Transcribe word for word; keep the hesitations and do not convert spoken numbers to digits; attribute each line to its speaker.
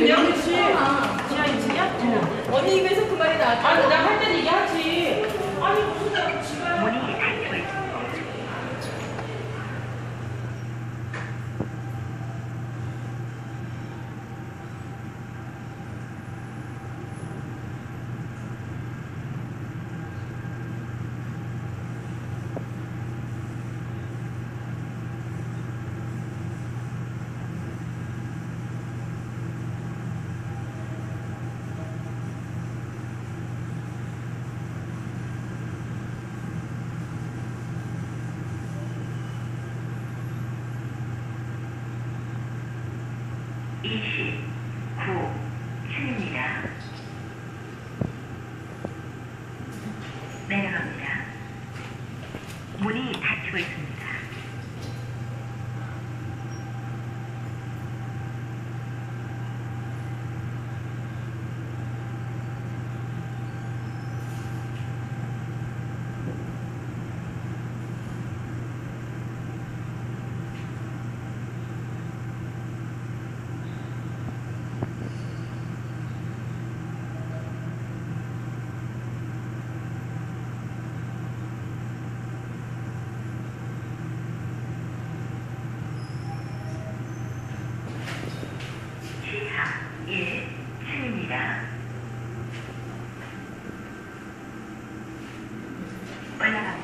Speaker 1: 층이야? 그렇지.
Speaker 2: 지하 이 층이야?
Speaker 1: 어. 언니 입에서 그 말이 나왔다.
Speaker 2: 아니 내가 할 땐 얘기하지. 아니 무슨 내가 지가
Speaker 3: 문이 닫혀 있습니다. 이십구 층입니다. 내려갑니다. 문이 닫히고 있습니다. 지하 일 층입니다. 올라갑니다.